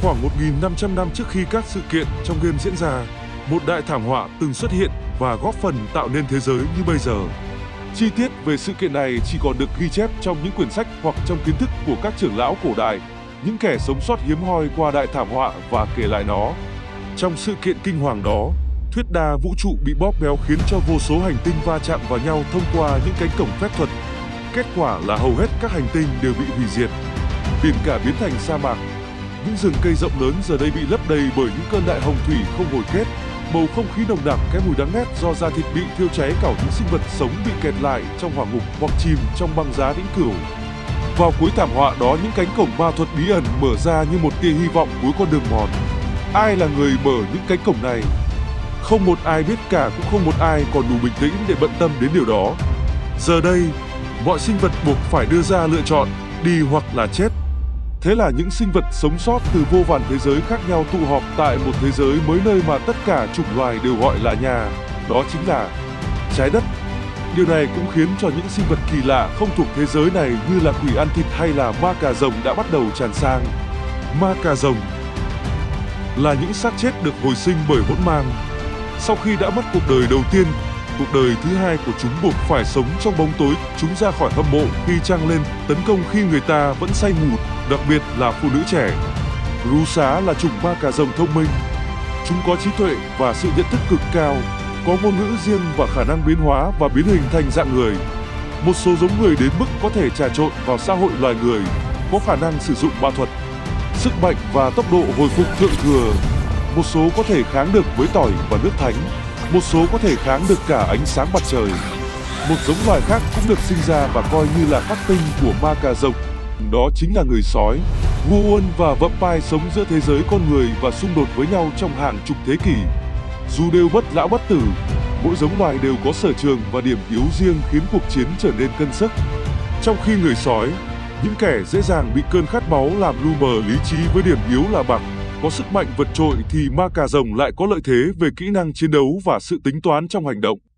Khoảng 1.500 năm trước khi các sự kiện trong game diễn ra, một đại thảm họa từng xuất hiện và góp phần tạo nên thế giới như bây giờ. Chi tiết về sự kiện này chỉ còn được ghi chép trong những quyển sách hoặc trong kiến thức của các trưởng lão cổ đại, những kẻ sống sót hiếm hoi qua đại thảm họa và kể lại nó. Trong sự kiện kinh hoàng đó, thuyết đa vũ trụ bị bóp méo khiến cho vô số hành tinh va chạm vào nhau thông qua những cánh cổng phép thuật. Kết quả là hầu hết các hành tinh đều bị hủy diệt. Biển cả biến thành sa mạc. Những rừng cây rộng lớn giờ đây bị lấp đầy bởi những cơn đại hồng thủy không hồi kết. Bầu không khí nồng nặc, cái mùi đắng ngắt do da thịt bị thiêu cháy, cả những sinh vật sống bị kẹt lại trong hỏa ngục hoặc chìm trong băng giá vĩnh cửu. Vào cuối thảm họa đó, những cánh cổng ma thuật bí ẩn mở ra như một tia hy vọng cuối con đường mòn. Ai là người mở những cánh cổng này? Không một ai biết cả, cũng không một ai còn đủ bình tĩnh để bận tâm đến điều đó. Giờ đây, mọi sinh vật buộc phải đưa ra lựa chọn, đi hoặc là chết. Thế là những sinh vật sống sót từ vô vàn thế giới khác nhau tụ họp tại một thế giới mới, nơi mà tất cả chủng loài đều gọi là nhà, đó chính là trái đất. Điều này cũng khiến cho những sinh vật kỳ lạ không thuộc thế giới này như là quỷ ăn thịt hay là ma cà rồng đã bắt đầu tràn sang. Ma cà rồng là những xác chết được hồi sinh bởi hỗn mang. Sau khi đã mất cuộc đời đầu tiên, cuộc đời thứ hai của chúng buộc phải sống trong bóng tối. Chúng ra khỏi hầm mộ khi trăng lên, tấn công khi người ta vẫn say ngủ, đặc biệt là phụ nữ trẻ. Rú xá là chủng ma cà rồng thông minh. Chúng có trí tuệ và sự nhận thức cực cao, có ngôn ngữ riêng và khả năng biến hóa và biến hình thành dạng người. Một số giống người đến mức có thể trà trộn vào xã hội loài người, có khả năng sử dụng ma thuật, sức mạnh và tốc độ hồi phục thượng thừa. Một số có thể kháng được với tỏi và nước thánh. Một số có thể kháng được cả ánh sáng mặt trời. Một giống loài khác cũng được sinh ra và coi như là khắc tinh của ma cà rồng. Đó chính là người sói. Goa'uld và Vampire sống giữa thế giới con người và xung đột với nhau trong hàng chục thế kỷ. Dù đều bất lão bất tử, mỗi giống loài đều có sở trường và điểm yếu riêng khiến cuộc chiến trở nên cân sức. Trong khi người sói, những kẻ dễ dàng bị cơn khát máu làm lu mờ lý trí với điểm yếu là bạc, có sức mạnh vượt trội, thì ma cà rồng lại có lợi thế về kỹ năng chiến đấu và sự tính toán trong hành động.